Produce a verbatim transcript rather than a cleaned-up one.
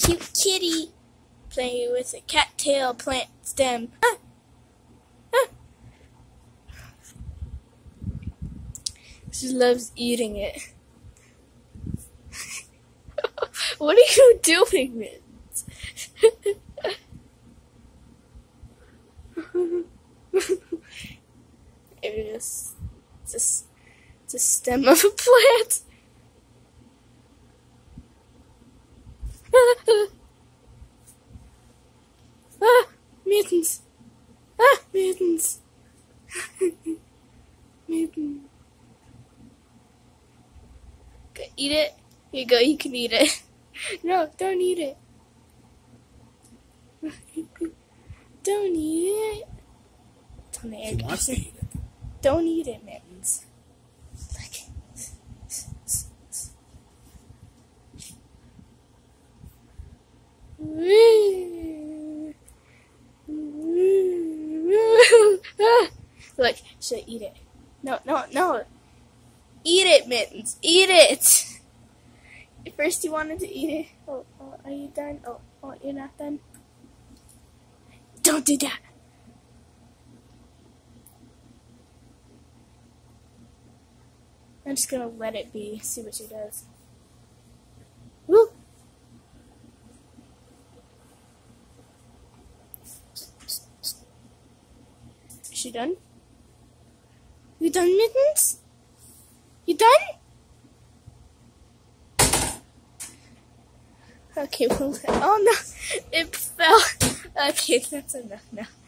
cute kitty playing with a cattail plant stem. Ah! Ah! She loves eating it. What are you doing, Mittens? It's just, it's a stem of a plant. Ah, Mittens. Ah, Mittens. Mittens. Go eat it. Here you go, you can eat it. No, don't eat it. Don't eat it. It's on the air conditioner. Don't eat it, Mittens. Like Look, should I eat it? No, no, no. Eat it, Mittens. Eat it. At first you wanted to eat it. Oh, oh, are you done? Oh, oh, you're not done. Don't do that. I'm just gonna let it be, see what she does. Woo! Is she done? You done, Mittens? You done? Okay, well, oh no, it fell. Okay, that's enough now.